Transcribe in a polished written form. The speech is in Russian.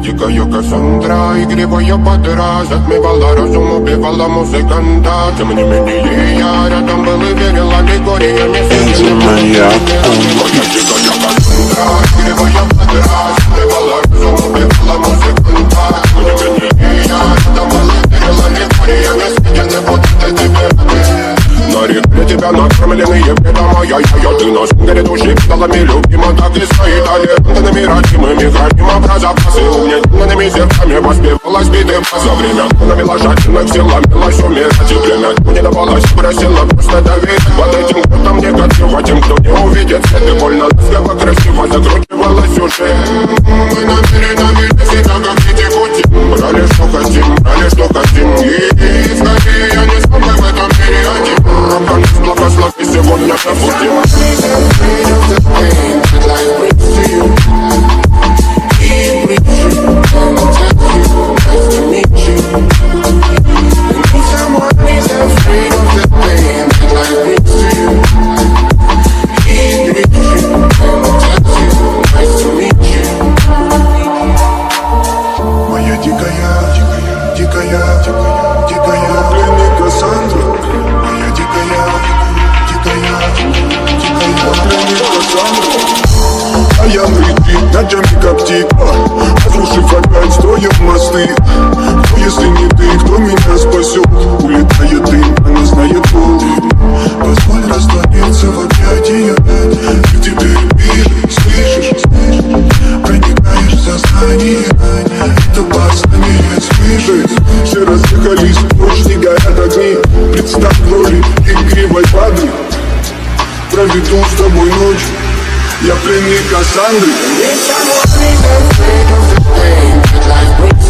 дикая Кассандра, игривая подра, затмевала разум, убивала музыканта. Тем не менее я рядом был и верил аллегориями. Моя дикая Кассандра, игривая подра, затмевала разум, убивала музыканта. Тем не менее я рядом был и верил аллегориями. Съедены будут эти веры. На реке тебя накормленные предама я. Ты на шунгере души педалами любима, так и стоит аллергенными родимыми храним образопасы. Угнетенными сердцами воспевалась биты за время навела жадных сил, ломилась умирать. И время не давалось, просила просто доверить. Под этим кто-то мне негатива, тем, кто не увидит свет. И больно ласково, красиво закручивалась уже. Мы намеренно видим себя, как дети кутим. Брали, что хотим, брали, что хотим. И скорее я не смогу в этом мире один. Конец благослови, сегодня забудем. Моя дикая пленник Кассандра. Моя дикая пленник Кассандра. А я летит, ночами коптит, разрушив опять строим мосты. Но если не ты, кто меня спасет? Улетает дым, она знает пол. Позволь раствориться в объятиях. Ты теперь видишь, слышишь, проникаешь в сознание. Это баснями слышит. Все разъехались, ночь не горят огни. Представь в роли игривой воды. Проведу с тобой ночь. Я пленник Кассандры.